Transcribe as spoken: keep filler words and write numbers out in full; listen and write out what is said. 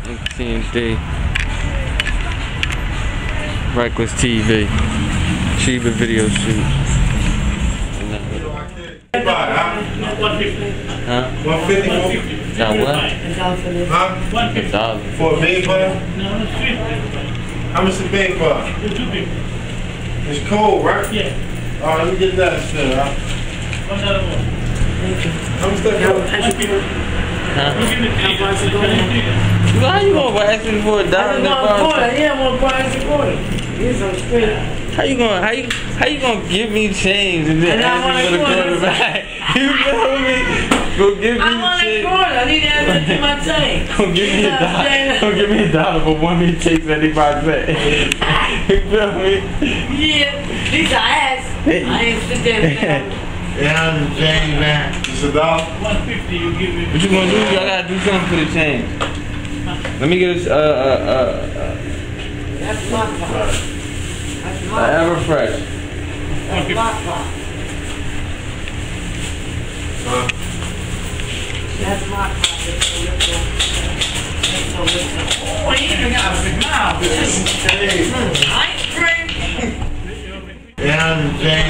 Fiends D. Rekklesstv. Chiba video shoot. Huh? one fifty. Got what? Huh? A dollar. For a big bar? No, it's fifty. How much a big bar? It's two fifty. It's cold, right? Yeah. Alright, let me get that still, huh? One dollar more. How much that cost? Huh? You give me three. Well, how you gonna ask me for a dollar? Yeah, one price a quarter. He's so straight. How you gonna how you how you gonna give me change and then And I ask want me a for the quarter. quarter back? You feel me? Go give me I want a change. quarter. I need to add that to my change. Go give me a dollar. Go give me a dollar for one me take seventy-five cents. You feel me? Yeah, these are ass. I ain't sit there and say, Yeah, I'm the change, man. It's a dollar. One fifty. You give me. What you gonna do? I gotta do something for the change. Let me get a uh uh uh. that's my part. That's uh my ever fresh. That's my part. Huh? That's my part. Oh, he even got a big mouth. Hey. Ice cream. Yeah, I'm the change.